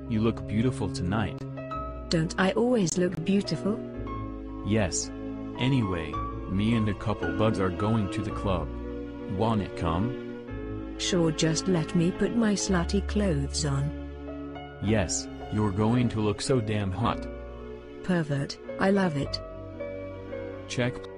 You look beautiful tonight. Don't I always look beautiful? Yes. Anyway, me and a couple buds are going to the club. Wanna come? Sure, just let me put my slutty clothes on. Yes, you're going to look so damn hot. Pervert, I love it. Check.